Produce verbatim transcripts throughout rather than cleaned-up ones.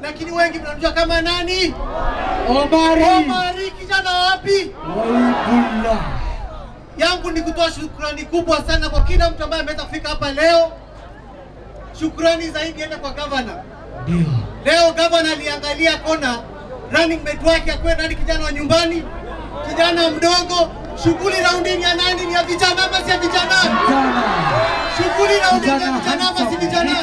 lakini wengi mnamjua kama nani? Omari. Omari kijana wapi? Waibullah. Yangu ni kutoa shukrani kubwa sana kwa kila mtu ambaye ameweza kufika hapa leo. Shukrani zaidi enda kwa governor. Ndio. Leo governor aliangalia kona running mate wake akwe nani kijana wa nyumbani, kijana mdogo. Shughuli raundi ya nani? Ni ya vijana ama si ya vijana? Vijana. Shughuli raundi ya vijana ama si vijana?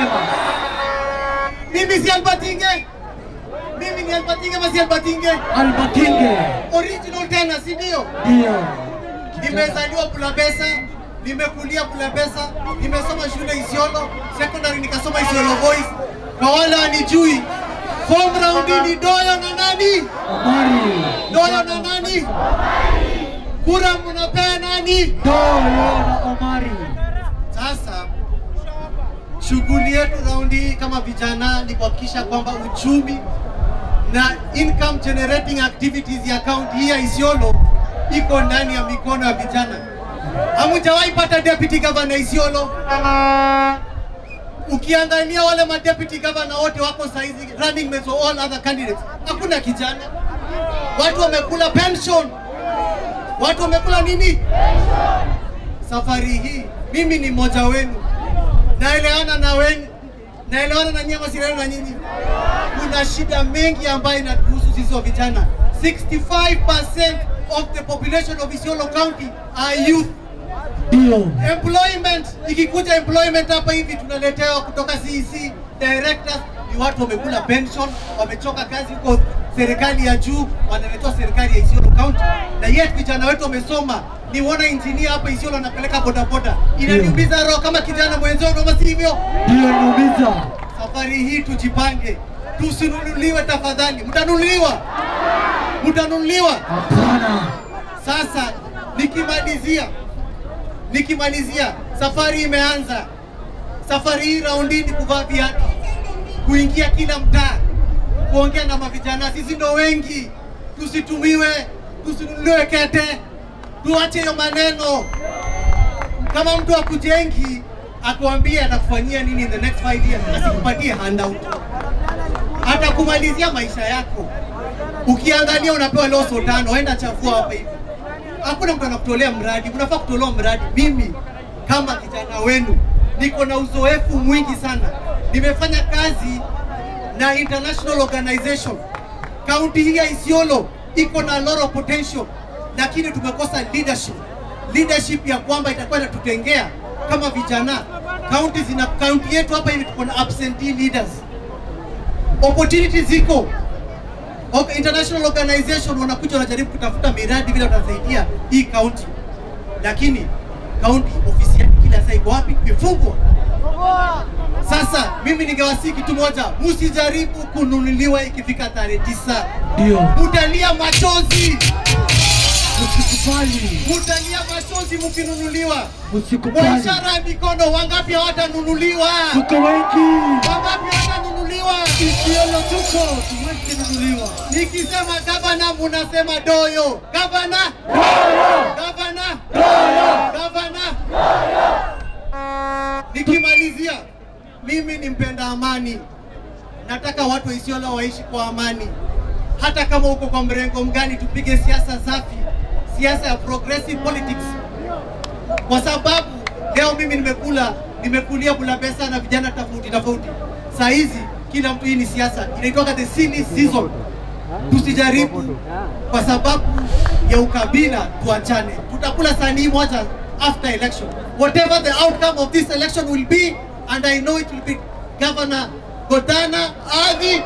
Mimi si Albatinge. Mimi ni Albatinge ama si Albatinge? Albatinge. Original tena, si ndio? Ndio. Nimezaliwa Bulabesa, nimekulia Bulabesa, nimesoma shule Isiolo, secondary nikasoma Isiolo Boys. Kwa wale wanijui, form round ni Doyo na nani? Omari. Doyo na nani? Kura mnapea nani? Doyo na Omari. Sasa shughuli yetu raundi hii kama vijana ni kuhakikisha kwamba uchumi na income generating activities ya county hii ya Isiolo iko ndani ya mikono ya vijana. Hamujawahi pata deputy governor Isiolo? Ukiangalia wale ma deputy governor wote wako saizi running mates or all other candidates, hakuna kijana. Watu wamekula pension. Watu wamekula nini? Safari hii mimi ni mmoja wenu. Naelewana na wenu. Naelewana na nyinyi, msielewana na nyinyi. Kuna shida mengi ambayo inatuhusu sisi wa vijana. sixty-five percent of the population of Isiolo County are youth. Ndio. Employment, ikikuja employment hapa hivi tunaletewa kutoka C E C directors, ni watu wamekula pension, wamechoka kazi huko serikali ya juu, wanaletewa serikali ya Isiolo County. Na yet vijana wetu wamesoma, ni wana engineer hapa Isiolo anapeleka boda boda. Inaniumiza roho kama kijana mwenzao, kama si hivyo? Ndio inaumiza. Safari hii tujipange, tusinunuliwe tafadhali. Mtanunuliwa? Mtanunuliwa? Hapana. Sasa nikimalizia nikimalizia safari imeanza. Safari hii raundi ni kuvaa viatu, kuingia kila mtaa, kuongea na mavijana. Sisi ndo wengi, tusitumiwe, tusinunuliwe kete, tuache hiyo maneno. Kama mtu akujengi akuambia atakufanyia nini in the next five years, asikupatie handout, atakumalizia maisha yako. Ukiangalia unapewa loso tano, enda chafua hapa hivi. Hakuna mtu anakutolea mradi, unafaa kutolewa mradi. Mimi kama kijana wenu niko na uzoefu mwingi sana. Nimefanya kazi na international organization. County hii ya Isiolo iko na lot of potential, lakini tumekosa leadership. Leadership ya kwamba itakuwa inatutengea kama vijana. County zina county yetu hapa hivi tuko na absentee leaders. Opportunities ziko. Okay, international organization wanakuja wanajaribu kutafuta miradi vile watasaidia hii county. Lakini county ofisi yake kila saa iko wapi? Imefungwa. Sasa mimi ningewasihi kitu moja, msijaribu kununuliwa ikifika tarehe tisa. Ndio. Mutalia machozi. Msikubali. Mutalia machozi mkinunuliwa. Msikubali. Kwa ishara ya mikono, wangapi hawatanunuliwa? Tuko wengi. Wangapi hawatanunuliwa? Isiolo tuko, tuwezi kununuliwa. Nikisema gavana munasema Doyo. Gavana? Doyo. Gavana? Doyo. Gavana? Doyo. Nikimalizia, mimi ni mpenda amani. Nataka watu wa Isiolo waishi kwa amani. Hata kama uko kwa mrengo mgani, tupige siasa safi, siasa ya progressive politics. Kwa sababu leo mimi nimekula, nimekulia Bulabesa na vijana tofauti tofauti. Saa hizi kila mtu, hii ni siasa, inaitwa the silly season. Tusijaribu kwa sababu ya ukabila tuachane. Tutakula sanii moja after election. Whatever the outcome of this election will be, and I know it will be Governor Godana Avi.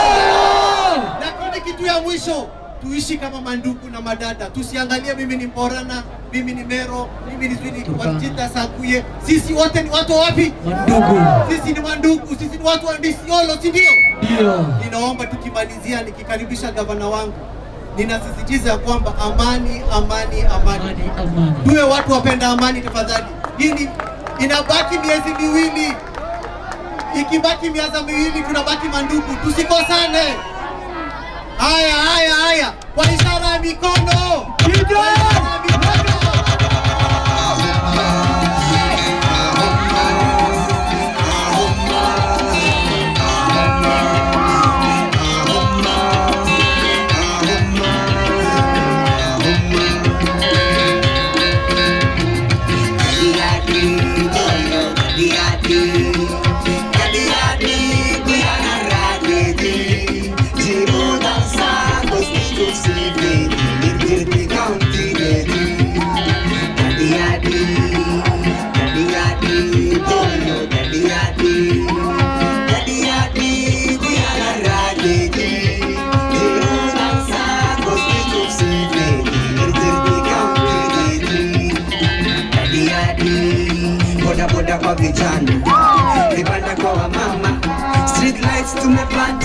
Lakini kitu ya mwisho, tuishi kama mandugu na madada. Tusiangalie mimi ni Mborana, mimi ni Mero, mimi ni Zwini, Wajita, Sakuye. Sisi wote ni watu wapi? Mandugu. Sisi ni mandugu, sisi ni watu wa Isiolo, si ndio? Ndio. Ninaomba tukimalizia, nikikaribisha gavana wangu, ninasisitiza kwamba amani, amani, amani. Amani, amani. Tuwe watu wapenda amani tafadhali. Hii inabaki miezi miwili. Ikibaki miezi miwili tunabaki mandugu. Tusikosane. Haya, haya, haya. Kwa ishara ya mikono. Kwa ishara ya mikono. kwa vijana, vibanda kwa wamama, street lights tumepanda